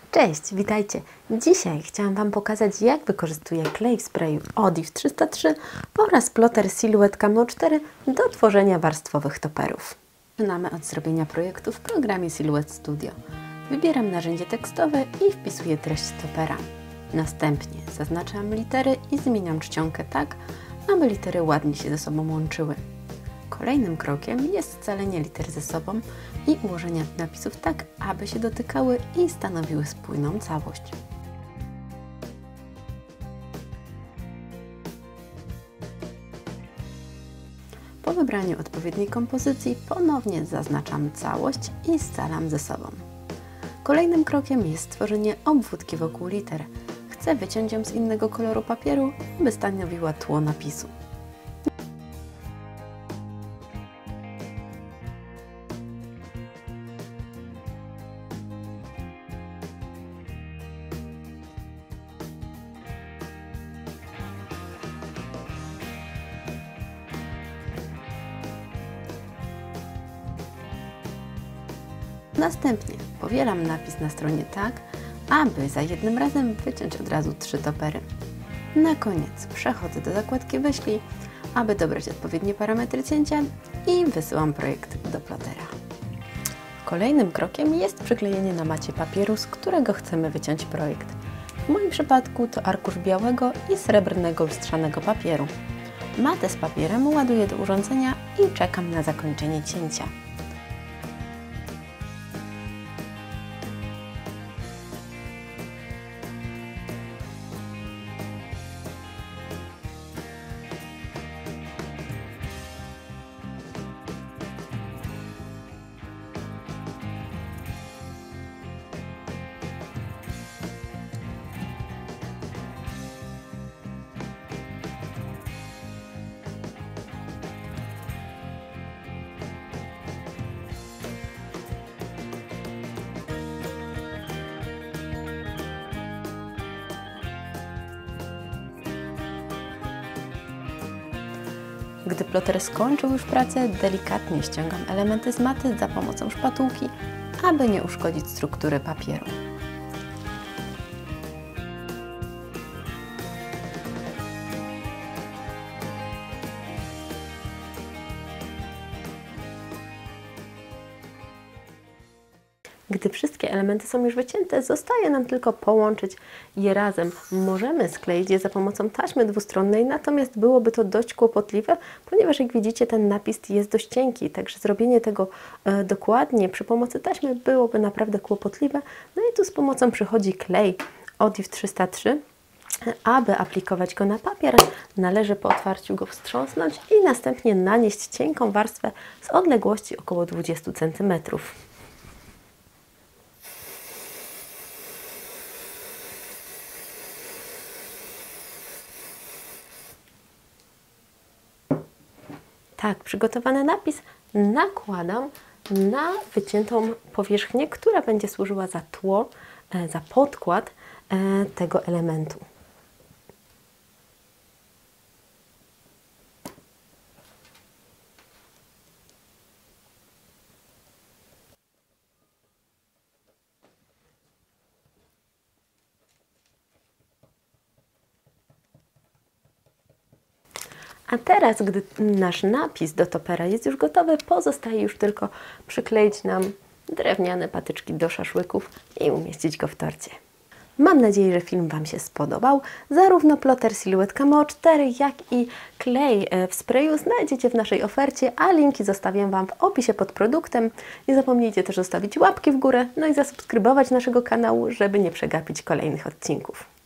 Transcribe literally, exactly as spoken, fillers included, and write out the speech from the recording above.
Cześć, witajcie! Dzisiaj chciałam Wam pokazać, jak wykorzystuję klej w sprayu Odiv trzysta trzy oraz ploter Silhouette Camo cztery do tworzenia warstwowych toperów. Zaczynamy od zrobienia projektu w programie Silhouette Studio. Wybieram narzędzie tekstowe i wpisuję treść topera. Następnie zaznaczam litery i zmieniam czcionkę tak, aby litery ładnie się ze sobą łączyły. Kolejnym krokiem jest scalenie liter ze sobą i ułożenie napisów tak, aby się dotykały i stanowiły spójną całość. Po wybraniu odpowiedniej kompozycji ponownie zaznaczam całość i scalam ze sobą. Kolejnym krokiem jest stworzenie obwódki wokół liter. Chcę wyciąć ją z innego koloru papieru, by stanowiła tło napisu. Następnie powielam napis na stronie tak, aby za jednym razem wyciąć od razu trzy topery. Na koniec przechodzę do zakładki Wyślij, aby dobrać odpowiednie parametry cięcia i wysyłam projekt do plotera. Kolejnym krokiem jest przyklejenie na macie papieru, z którego chcemy wyciąć projekt. W moim przypadku to arkusz białego i srebrnego lustrzanego papieru. Matę z papierem ładuję do urządzenia i czekam na zakończenie cięcia. Gdy ploter skończył już pracę, delikatnie ściągam elementy z maty za pomocą szpatułki, aby nie uszkodzić struktury papieru. Gdy wszystkie elementy są już wycięte, zostaje nam tylko połączyć je razem. Możemy skleić je za pomocą taśmy dwustronnej, natomiast byłoby to dość kłopotliwe, ponieważ jak widzicie, ten napis jest dość cienki, także zrobienie tego e, dokładnie przy pomocy taśmy byłoby naprawdę kłopotliwe. No i tu z pomocą przychodzi klej Odiv trzysta trzy. Aby aplikować go na papier, należy po otwarciu go wstrząsnąć i następnie nanieść cienką warstwę z odległości około dwudziestu centymetrów. Tak, przygotowany napis nakładam na wyciętą powierzchnię, która będzie służyła za tło, za podkład tego elementu. A teraz, gdy nasz napis do topera jest już gotowy, pozostaje już tylko przykleić nam drewniane patyczki do szaszłyków i umieścić go w torcie. Mam nadzieję, że film Wam się spodobał. Zarówno ploter Silhouette Camo cztery, jak i klej w sprayu znajdziecie w naszej ofercie, a linki zostawię Wam w opisie pod produktem. Nie zapomnijcie też zostawić łapki w górę, no i zasubskrybować naszego kanału, żeby nie przegapić kolejnych odcinków.